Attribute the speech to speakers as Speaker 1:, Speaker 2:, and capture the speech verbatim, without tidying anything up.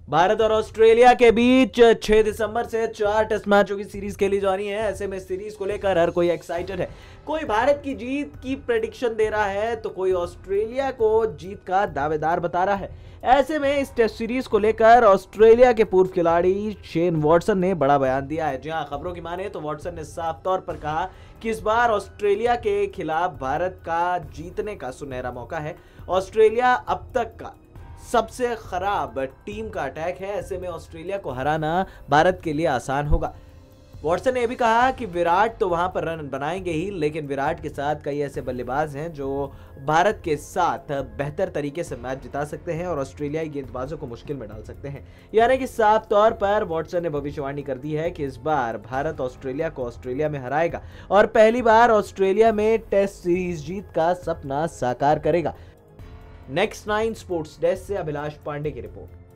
Speaker 1: भारत और ऑस्ट्रेलिया के बीच छह दिसंबर से चार टेस्ट मैचों की सीरीज खेली जानी है। ऐसे में सीरीज को लेकर हर कोई एक्साइटेड है। कोई भारत की जीत की प्रेडिक्शन दे रहा है तो कोई ऑस्ट्रेलिया को जीत का दावेदार बता रहा है। ऐसे में इस टेस्ट सीरीज को लेकर ऑस्ट्रेलिया के पूर्व खिलाड़ी शेन वॉटसन ने बड़ा बयान दिया है। जी हां, खबरों की माने तो वॉटसन ने साफ तौर पर कहा कि इस बार ऑस्ट्रेलिया के खिलाफ भारत का जीतने का सुनहरा मौका है। ऑस्ट्रेलिया अब तक का सबसे खराब टीम का अटैक है। ऐसे में ऑस्ट्रेलिया को हराना भारत के लिए आसान होगा। वॉटसन ने यह भी कहा कि विराट तो वहां पर रन बनाएंगे ही, लेकिन विराट के साथ कई ऐसे बल्लेबाज हैं जो भारत के साथ बेहतर तरीके से मैच जिता सकते हैं और ऑस्ट्रेलियाई गेंदबाजों को मुश्किल में डाल सकते हैं। यानी कि साफ तौर पर वॉटसन ने भविष्यवाणी कर दी है कि इस बार भारत ऑस्ट्रेलिया को ऑस्ट्रेलिया में हराएगा और पहली बार ऑस्ट्रेलिया में टेस्ट सीरीज जीत का सपना साकार करेगा। नेक्स्ट नाइन स्पोर्ट्स डेस्क से अभिलाष पांडे की रिपोर्ट।